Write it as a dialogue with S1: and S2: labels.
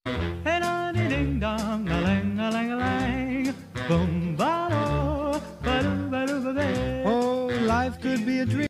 S1: Hey, da ding dong, a lang, a lang, a lang. Boom, ba do, ba do, ba do, ba day.
S2: Oh, life could be a dream